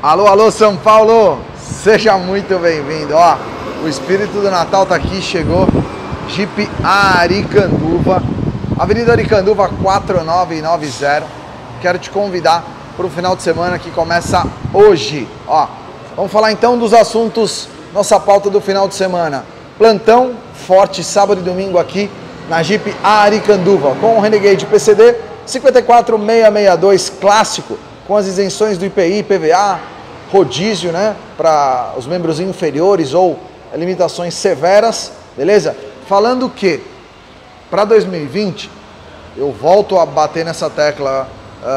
Alô, alô, São Paulo! Seja muito bem-vindo. Ó, o espírito do Natal tá aqui, chegou. Jeep Aricanduva, Avenida Aricanduva 4990. Quero te convidar para o final de semana que começa hoje. Ó, vamos falar então dos assuntos, nossa pauta do final de semana. Plantão forte, sábado e domingo aqui na Jeep Aricanduva, com o Renegade PCD 54662 clássico, com as isenções do IPI, IPVA, rodízio, né, para os membros inferiores ou limitações severas, beleza? Falando que para 2020 eu volto a bater nessa tecla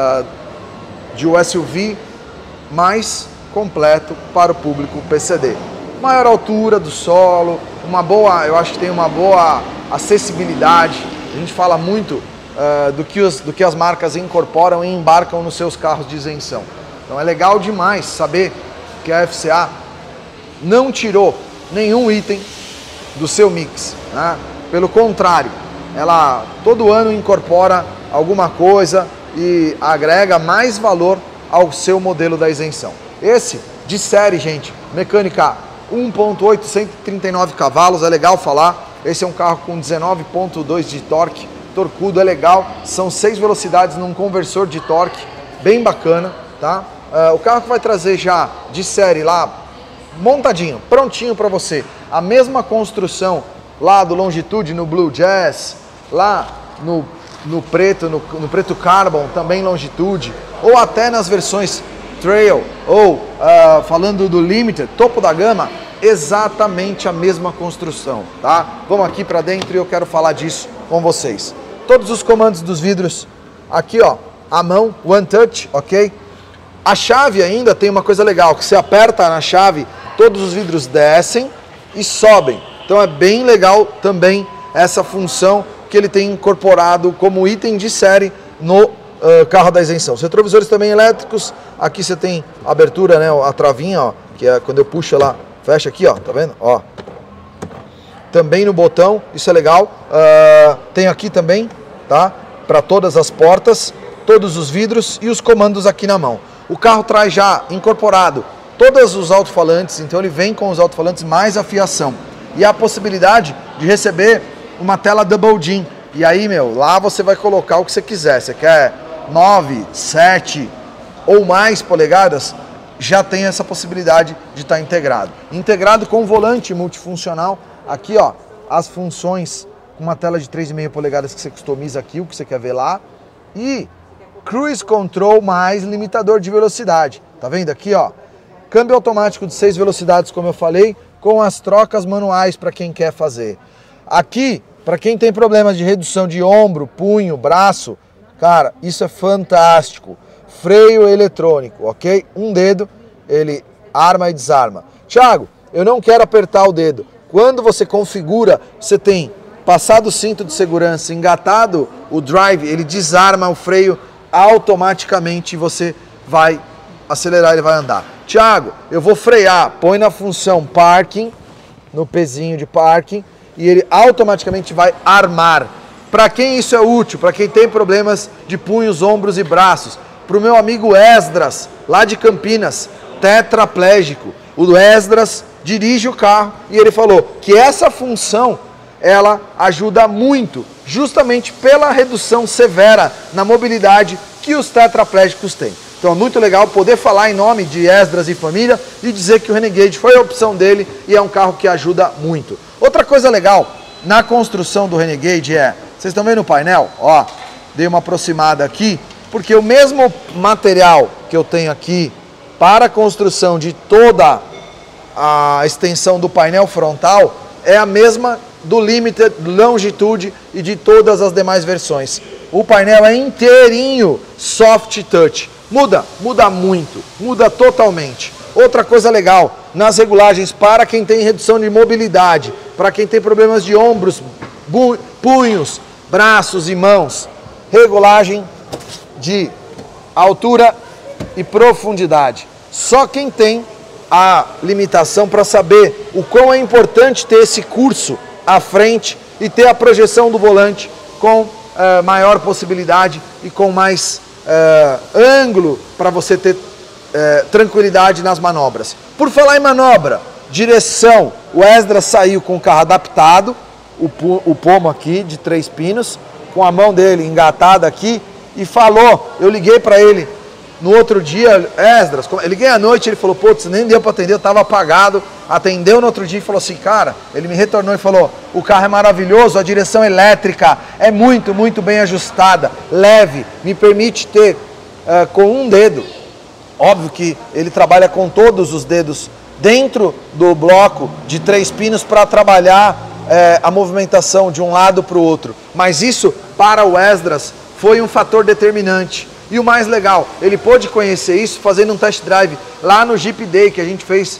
de um SUV mais completo para o público PCD. Maior altura do solo, eu acho que tem uma boa acessibilidade. A gente fala muito do que as marcas incorporam e embarcam nos seus carros de isenção. Então é legal demais saber que a FCA não tirou nenhum item do seu mix, né? Pelo contrário, ela todo ano incorpora alguma coisa e agrega mais valor ao seu modelo da isenção. Esse de série, gente, mecânica 1.8, 139 cavalos, é legal falar. Esse é um carro com 19.2 de torque, torcudo, é legal. São 6 velocidades num conversor de torque, bem bacana, tá? O carro que vai trazer já de série lá, montadinho, prontinho para você. A mesma construção lá do Longitude, no Blue Jazz, lá no preto Carbon, também Longitude, ou até nas versões Trail, ou falando do Limited, topo da gama, exatamente a mesma construção, tá? Vamos aqui para dentro e eu quero falar disso com vocês. Todos os comandos dos vidros, aqui ó, a mão, One Touch, ok? A chave ainda tem uma coisa legal, que você aperta na chave, todos os vidros descem e sobem. Então é bem legal também essa função que ele tem incorporado como item de série no carro da isenção. Os retrovisores também elétricos, aqui você tem a abertura, né, a travinha, ó, que é quando eu puxo ela, fecha aqui, ó, tá vendo? Ó. Também no botão, isso é legal. Tem aqui também, tá? Para todas as portas, todos os vidros e os comandos aqui na mão. O carro traz já incorporado todos os alto-falantes, então ele vem com os alto-falantes mais a fiação. E a possibilidade de receber uma tela Double DIN. E aí, lá você vai colocar o que você quiser. Você quer 9, 7 ou mais polegadas, já tem essa possibilidade de estar integrado. Integrado com volante multifuncional. Aqui, ó, as funções com uma tela de 3,5 polegadas que você customiza aqui, o que você quer ver lá. E Cruise Control mais limitador de velocidade. Tá vendo aqui, ó? Câmbio automático de 6 velocidades, como eu falei, com as trocas manuais para quem quer fazer. Aqui, para quem tem problemas de redução de ombro, punho, braço, cara, isso é fantástico. Freio eletrônico, ok? Um dedo, ele arma e desarma. Thiago, eu não quero apertar o dedo. Quando você configura, você tem passado o cinto de segurança, engatado o drive, ele desarma o freio automaticamente e você vai acelerar, ele vai andar. Thiago, eu vou frear, põe na função parking, no pezinho de parking, e ele automaticamente vai armar. Para quem isso é útil? Para quem tem problemas de punhos, ombros e braços. Para o meu amigo Esdras, lá de Campinas, tetraplégico. O Esdras dirige o carro e ele falou que essa função, ela ajuda muito, justamente pela redução severa na mobilidade que os tetraplégicos têm. Então é muito legal poder falar em nome de Esdras e família e dizer que o Renegade foi a opção dele e é um carro que ajuda muito. Outra coisa legal na construção do Renegade vocês estão vendo o painel? Ó, dei uma aproximada aqui, porque o mesmo material que eu tenho aqui para a construção de toda a extensão do painel frontal é a mesma do Limited, Longitude e de todas as demais versões. O painel é inteirinho soft touch. Muda muito, muda totalmente. Outra coisa legal, nas regulagens para quem tem redução de mobilidade, para quem tem problemas de ombros, punhos, braços e mãos, regulagem de altura e profundidade. Só quem tem a limitação para saber o quão é importante ter esse curso à frente e ter a projeção do volante com maior possibilidade e com mais ângulo para você ter tranquilidade nas manobras. Por falar em manobra, direção, o Esdras saiu com o carro adaptado, o pomo aqui de 3 pinos, com a mão dele engatada aqui, e falou, eu liguei para ele no outro dia, Esdras, eu liguei à noite, ele falou, putz, nem deu para atender, eu estava apagado, atendeu no outro dia e falou assim, cara, ele me retornou e falou, o carro é maravilhoso, a direção elétrica é muito, muito bem ajustada, leve, me permite ter com um dedo, óbvio que ele trabalha com todos os dedos dentro do bloco de 3 pinos para trabalhar a movimentação de um lado para o outro, mas isso para o Esdras foi um fator determinante. E o mais legal, ele pôde conhecer isso fazendo um test drive lá no Jeep Day que a gente fez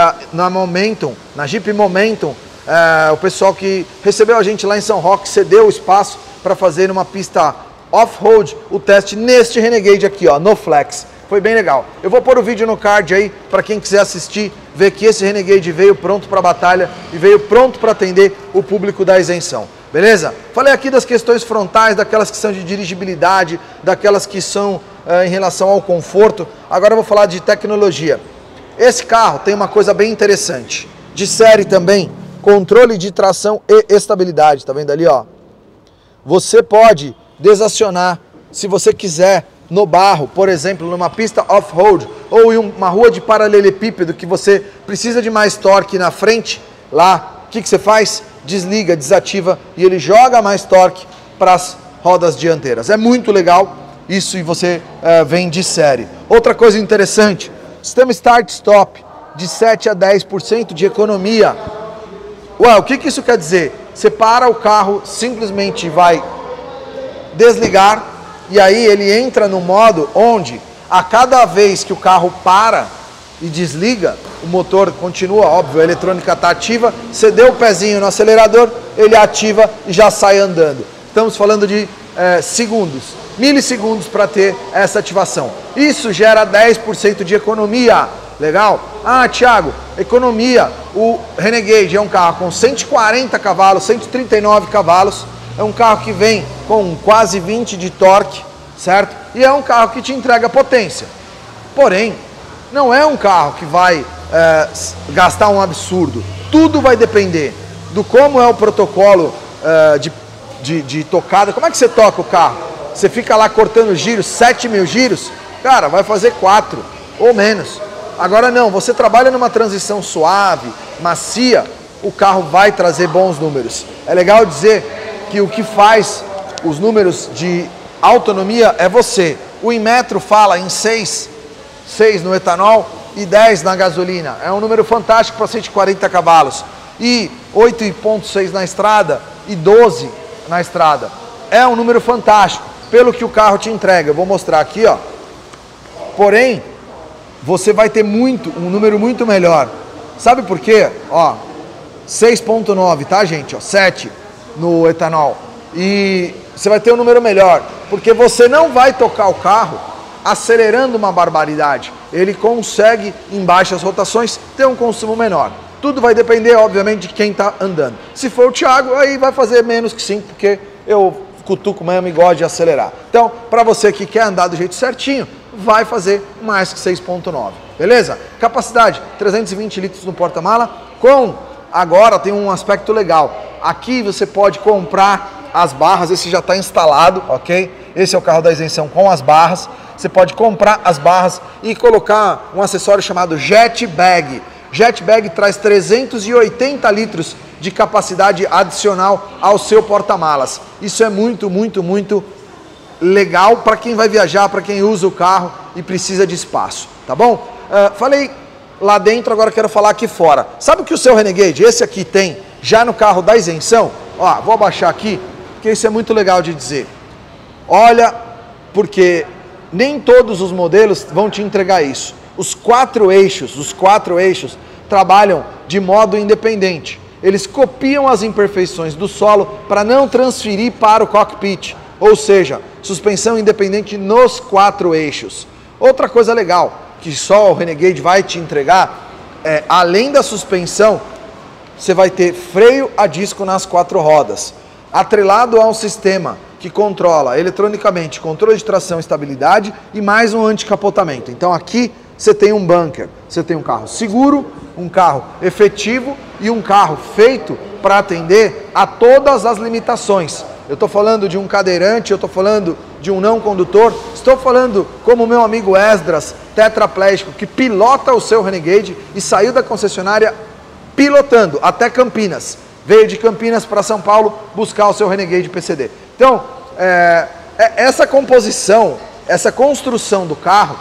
na Jeep Momentum. O pessoal que recebeu a gente lá em São Roque cedeu o espaço para fazer numa pista off-road o teste neste Renegade aqui, ó, no Flex. Foi bem legal. Eu vou pôr o vídeo no card aí para quem quiser assistir, ver que esse Renegade veio pronto para a batalha e veio pronto para atender o público da isenção. Beleza? Falei aqui das questões frontais, daquelas que são de dirigibilidade, daquelas que são em relação ao conforto. Agora eu vou falar de tecnologia. Esse carro tem uma coisa bem interessante. De série também, controle de tração e estabilidade. Tá vendo ali, ó? Você pode desacionar, se você quiser, no barro, por exemplo, numa pista off-road ou em uma rua de paralelepípedo que você precisa de mais torque na frente, lá, o que você faz? Desliga, desativa e ele joga mais torque para as rodas dianteiras. É muito legal isso e você vem de série. Outra coisa interessante, sistema start-stop de 7 a 10% de economia. Ué, o que isso quer dizer? Você para o carro, simplesmente vai desligar e aí ele entra no modo onde a cada vez que o carro para e desliga, o motor continua, óbvio, a eletrônica está ativa, você deu o pezinho no acelerador, ele ativa e já sai andando. Estamos falando de segundos, milissegundos para ter essa ativação. Isso gera 10% de economia. Legal? Ah, Thiago, economia, o Renegade é um carro com 140 cavalos, 139 cavalos, é um carro que vem com quase 20 de torque, certo? E é um carro que te entrega potência. Porém, não é um carro que vai gastar um absurdo. Tudo vai depender do como é o protocolo de tocada. Como é que você toca o carro? Você fica lá cortando giros, 7.000 giros? Cara, vai fazer 4 ou menos. Agora não, você trabalha numa transição suave, macia, o carro vai trazer bons números. É legal dizer que o que faz os números de autonomia é você. O Inmetro fala em 6 no etanol e 10 na gasolina. É um número fantástico para 140 cavalos. E 8,6 na estrada e 12 na estrada. É um número fantástico pelo que o carro te entrega. Eu vou mostrar aqui, ó. Porém, você vai ter um número muito melhor. Sabe por quê? Ó, 6,9, tá, gente? Ó, 7 no etanol. E você vai ter um número melhor, porque você não vai tocar o carro acelerando uma barbaridade. Ele consegue, em baixas rotações, ter um consumo menor. Tudo vai depender, obviamente, de quem está andando. Se for o Thiago, aí vai fazer menos que 5, porque eu cutuco mesmo e gosto de acelerar. Então, para você que quer andar do jeito certinho, vai fazer mais que 6,9. Beleza? Capacidade, 320 litros no porta-mala. Agora tem um aspecto legal. Aqui você pode comprar as barras, esse já está instalado, ok? Esse é o carro da isenção com as barras. Você pode comprar as barras e colocar um acessório chamado Jet Bag. Jet Bag traz 380 litros de capacidade adicional ao seu porta-malas. Isso é muito, muito, muito legal para quem vai viajar, para quem usa o carro e precisa de espaço, tá bom? Falei lá dentro, agora quero falar aqui fora. Sabe o que o seu Renegade, esse aqui, tem já no carro da isenção? Ó, vou abaixar aqui, porque isso é muito legal de dizer. Olha, porque nem todos os modelos vão te entregar isso. Os quatro eixos trabalham de modo independente. Eles copiam as imperfeições do solo para não transferir para o cockpit. Ou seja, suspensão independente nos 4 eixos. Outra coisa legal que só o Renegade vai te entregar é, além da suspensão, você vai ter freio a disco nas 4 rodas, atrelado a um sistema que controla eletronicamente controle de tração e estabilidade e mais um anticapotamento. Então aqui você tem um bunker, você tem um carro seguro, um carro efetivo e um carro feito para atender a todas as limitações. Eu estou falando de um cadeirante, eu estou falando de um não condutor, estou falando como o meu amigo Esdras, tetraplégico, que pilota o seu Renegade e saiu da concessionária pilotando até Campinas. Veio de Campinas para São Paulo buscar o seu Renegade PCD. Então, essa composição, essa construção do carro,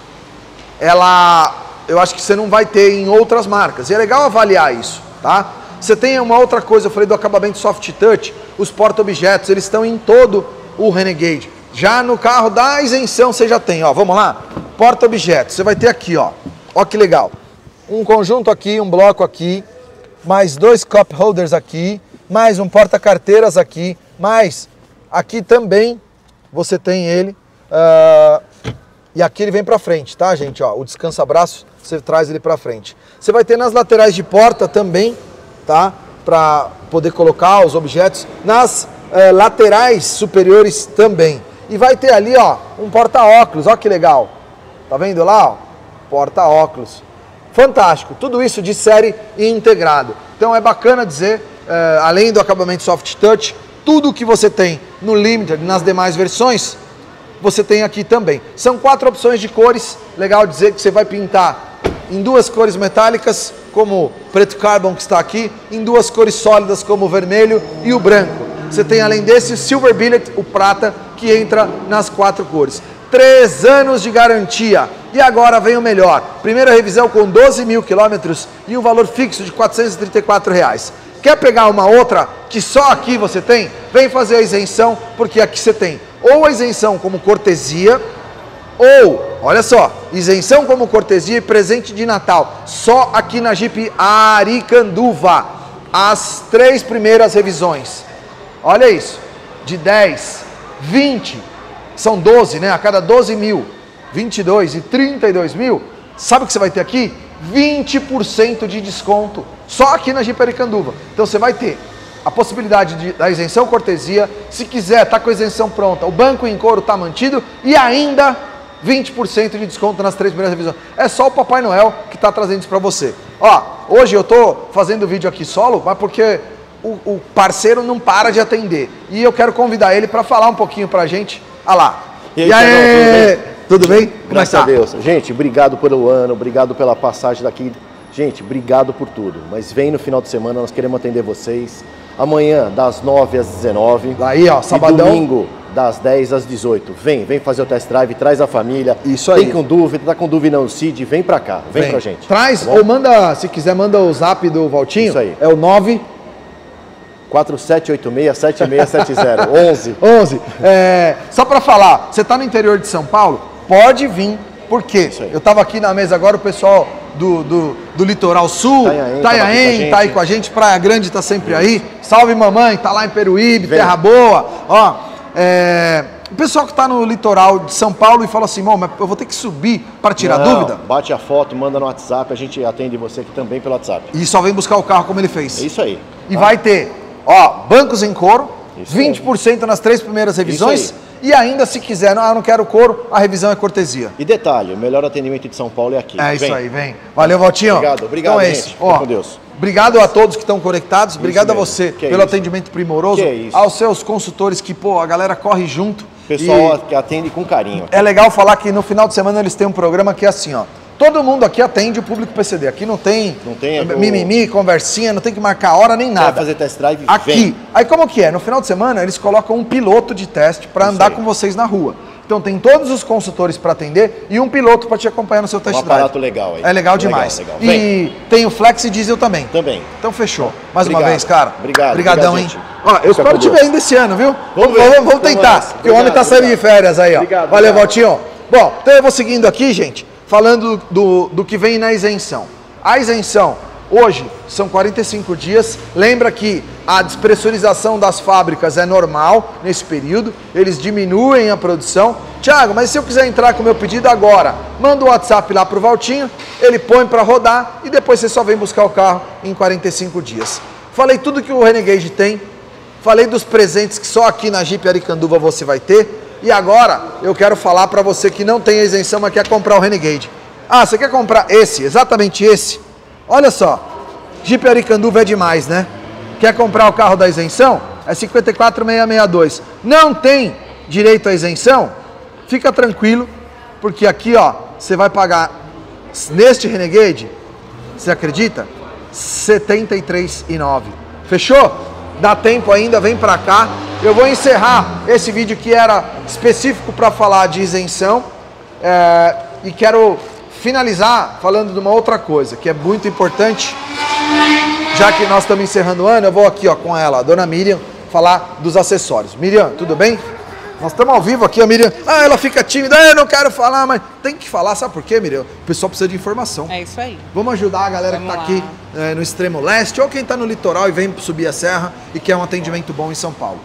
eu acho que você não vai ter em outras marcas. E é legal avaliar isso, tá? Você tem uma outra coisa, eu falei do acabamento soft touch, os porta-objetos, eles estão em todo o Renegade. Já no carro da isenção você já tem, ó, vamos lá? Porta-objetos, você vai ter aqui, ó que legal. Um conjunto aqui, um bloco aqui, mais 2 cup holders aqui, mais um porta-carteiras aqui, mais aqui também você tem ele, e aqui ele vem para frente, tá, gente? Ó, o descansa-braço, você traz ele para frente. Você vai ter nas laterais de porta também, tá? Para poder colocar os objetos. Nas laterais superiores também. E vai ter ali, ó, um porta-óculos, ó que legal. Tá vendo lá, ó? Porta-óculos. Fantástico. Tudo isso de série e integrado. Então é bacana dizer, além do acabamento soft touch, tudo que você tem no Limited, nas demais versões, você tem aqui também. São 4 opções de cores. Legal dizer que você vai pintar em 2 cores metálicas, como o preto carbon que está aqui, em 2 cores sólidas, como o vermelho e o branco. Você tem, além desse, o Silver Billet, o prata, que entra nas 4 cores. 3 anos de garantia. E agora vem o melhor. Primeira revisão com 12 mil quilômetros e um valor fixo de R$ 434. Quer pegar uma outra que só aqui você tem? Vem fazer a isenção, porque aqui você tem ou a isenção como cortesia, ou, olha só, isenção como cortesia e presente de Natal, só aqui na Jeep Aricanduva, as 3 primeiras revisões. Olha isso, de 10, 20, são 12, né? A cada 12 mil, 22 e 32 mil, sabe o que você vai ter aqui? 20% de desconto, só aqui na Jeep Aricanduva. Então você vai ter a possibilidade da isenção cortesia, se quiser, tá com a isenção pronta, o banco em couro tá mantido e ainda 20% de desconto nas 3 primeiras revisões. É só o Papai Noel que está trazendo isso para você. Ó, hoje eu estou fazendo o vídeo aqui solo, mas porque o parceiro não para de atender. E eu quero convidar ele para falar um pouquinho para a gente. Ah lá. E aí, tudo bem? Graças a Deus. Gente, obrigado pelo ano, obrigado pela passagem daqui. Gente, obrigado por tudo. Mas vem no final de semana, nós queremos atender vocês. Amanhã, das 9 às 19. Aí, ó, sabadão. E domingo, das 10 às 18. Vem fazer o test drive, traz a família. Isso aí. Tem com dúvida, tá com dúvida no CID, vem pra cá, vem pra gente. Traz, tá ou manda, se quiser, manda o zap do Valtinho. Isso aí. É o 9... 4786-7670, 11. 11. Só para falar, você está no interior de São Paulo? Pode vir, porque eu estava aqui na mesa agora, o pessoal do Litoral Sul, Itanhaém, tá aí com a gente, Praia Grande tá sempre aí, salve mamãe, tá lá em Peruíbe, Terra Boa, ó, o pessoal que está no litoral de São Paulo e fala assim, mas eu vou ter que subir para tirar dúvida? Bate a foto, manda no WhatsApp, a gente atende você aqui também pelo WhatsApp. E só vem buscar o carro como ele fez. É isso aí. E vai ter, ó, bancos em couro, isso 20% nas 3 primeiras revisões. E ainda, se quiser, não quero couro, a revisão é cortesia. E detalhe, o melhor atendimento de São Paulo é aqui. É isso aí, vem. Valeu, Valtinho. Obrigado, então é gente. Ó, com Deus. Obrigado a todos que estão conectados, obrigado a você pelo atendimento primoroso, aos seus consultores que, a galera corre junto. Pessoal que atende com carinho. É legal falar que no final de semana eles têm um programa que é assim, ó. Todo mundo aqui atende o público PCD. Aqui não tem mimimi, conversinha, não tem que marcar hora nem nada. Vai fazer test drive? Aqui. Vem. Aí como que é? No final de semana eles colocam um piloto de teste para andar com vocês na rua. Então tem todos os consultores para atender e um piloto para te acompanhar no seu test drive. Um aparato legal aí. É legal demais. Legal. E tem o Flex e Diesel também. Também. Então fechou. Mais uma vez, cara. Obrigado. Obrigadão, hein? Ó, eu espero te ver ainda esse ano, viu? Vamos tentar. Porque o homem tá saindo de férias aí, ó. Obrigado. Valeu, Valtinho. Bom, então eu vou seguindo aqui, gente, falando do que vem na isenção. A isenção, hoje, são 45 dias. Lembra que a despressurização das fábricas é normal nesse período. Eles diminuem a produção. Thiago, mas se eu quiser entrar com o meu pedido agora, manda o WhatsApp lá pro Valtinho, ele põe para rodar e depois você só vem buscar o carro em 45 dias. Falei tudo que o Renegade tem. Falei dos presentes que só aqui na Jeep Aricanduva você vai ter. E agora eu quero falar para você que não tem a isenção, mas quer comprar o Renegade. Ah, você quer comprar esse, exatamente esse? Olha só, Jeep Aricanduva é demais, né? Quer comprar o carro da isenção? É 54.662. Não tem direito à isenção? Fica tranquilo, porque aqui, ó, você vai pagar neste Renegade, você acredita? R$ 73,9. Fechou? Dá tempo ainda, vem pra cá. Eu vou encerrar esse vídeo que era específico para falar de isenção e quero finalizar falando de uma outra coisa que é muito importante. Já que nós estamos encerrando o ano, eu vou aqui, ó, com ela, a dona Miriam, falar dos acessórios. Miriam, tudo bem? Nós estamos ao vivo aqui, a Miriam. Ah, ela fica tímida, eu não quero falar, mas tem que falar, sabe por quê, Miriam? O pessoal precisa de informação. É isso aí. Vamos ajudar a galera que está aqui no extremo leste, ou quem está no litoral e vem subir a serra e quer um atendimento bom em São Paulo.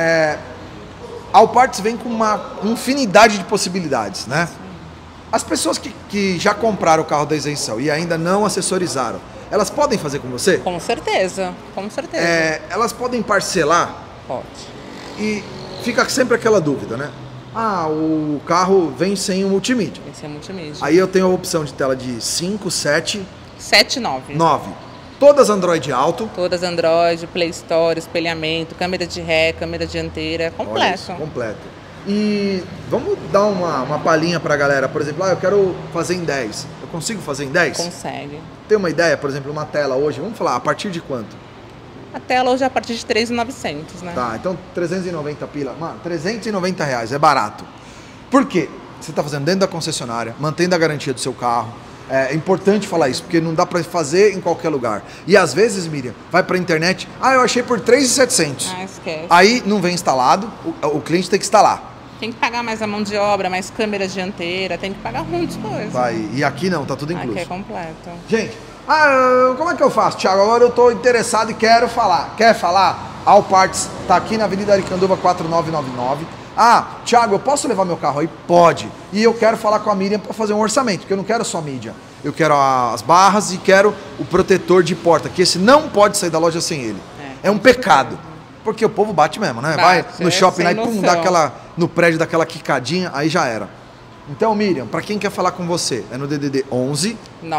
A Allparts vem com uma infinidade de possibilidades, né? As pessoas que já compraram o carro da isenção e ainda não assessorizaram, elas podem fazer com você? Com certeza, com certeza. Elas podem parcelar? Pode. E fica sempre aquela dúvida, né? Ah, o carro vem sem o multimídia. Vem sem multimídia. Aí eu tenho a opção de tela de 5, 7... 7, 9. 9. Todas Android Auto. Todas Android, Play Store, espelhamento, câmera de ré, câmera dianteira, completo. Isso, completo. E vamos dar uma palhinha pra galera. Por exemplo, eu quero fazer em 10. Eu consigo fazer em 10? Consegue. Tem uma ideia, por exemplo, uma tela hoje, vamos falar, a partir de quanto? A tela hoje é a partir de 3.900, né? Tá, então 390 pila. Mano, R$390 é barato. Por quê? Você tá fazendo dentro da concessionária, mantendo a garantia do seu carro. É importante falar isso, porque não dá pra fazer em qualquer lugar. E às vezes, Miriam, vai pra internet, eu achei por R$3.700. Ah, esquece. Aí não vem instalado, o cliente tem que instalar. Tem que pagar mais a mão de obra, mais câmera dianteira, tem que pagar muitas coisas. Vai, e aqui não, tá tudo incluso. Aqui é completo. Gente, como é que eu faço, Thiago? Agora eu tô interessado e quero falar. Quer falar? A Allparts tá aqui na Avenida Aricanduva 4999. Ah, Thiago, eu posso levar meu carro aí? Pode. E eu quero falar com a Miriam para fazer um orçamento, porque eu não quero só mídia. Eu quero as barras e quero o protetor de porta, que esse não pode sair da loja sem ele. É um pecado. Porque o povo bate mesmo, né? Vai no shopping lá e pum, no prédio daquela quicadinha, aí já era. Então, Miriam, para quem quer falar com você, é no DDD 11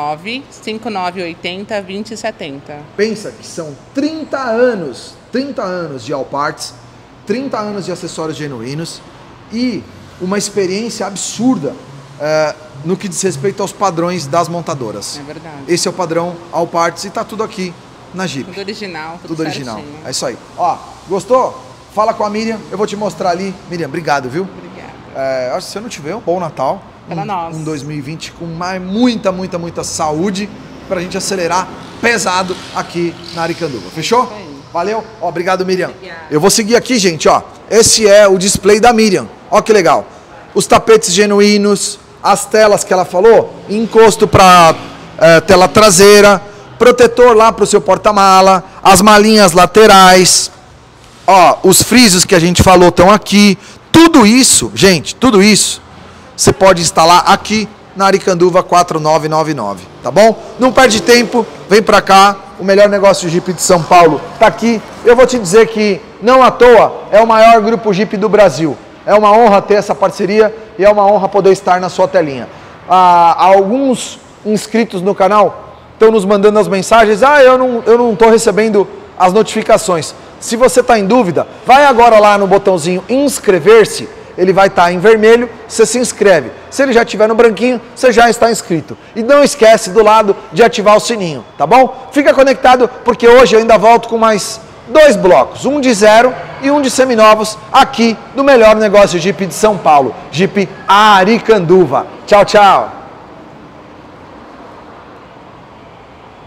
95980 2070. Pensa que são 30 anos de Allparts, 30 anos de acessórios genuínos e uma experiência absurda no que diz respeito aos padrões das montadoras. É verdade. Esse é o padrão Allparts e tá tudo aqui na Jeep. Tudo original, tudo original. É isso aí. Ó, gostou? Fala com a Miriam, eu vou te mostrar ali. Miriam, obrigado, viu? Obrigada. Acho que se eu não tiver, um bom Natal. Para nós. Um 2020 com muita saúde pra gente acelerar pesado aqui na Aricanduva. Fechou? Valeu? Ó, obrigado, Miriam. Obrigada. Eu vou seguir aqui, gente, ó. Esse é o display da Miriam. Ó que legal. Os tapetes genuínos, as telas que ela falou, encosto pra tela traseira, protetor lá pro seu porta-mala, as malinhas laterais, ó, os frisos que a gente falou estão aqui. Tudo isso, gente, tudo isso, você pode instalar aqui na Aricanduva 4999, tá bom? Não perde tempo, vem pra cá, o melhor negócio Jeep de São Paulo tá aqui. Eu vou te dizer que, não à toa, é o maior grupo Jeep do Brasil. É uma honra ter essa parceria e é uma honra poder estar na sua telinha. Alguns inscritos no canal estão nos mandando as mensagens, eu não estou recebendo as notificações. Se você está em dúvida, vai agora lá no botãozinho inscrever-se, ele vai estar em vermelho, você se inscreve. Se ele já estiver no branquinho, você já está inscrito. E não esquece do lado de ativar o sininho, tá bom? Fica conectado, porque hoje eu ainda volto com mais 2 blocos, um de zero e um de seminovos, aqui no melhor negócio Jeep de São Paulo, Jeep Aricanduva. Tchau, tchau!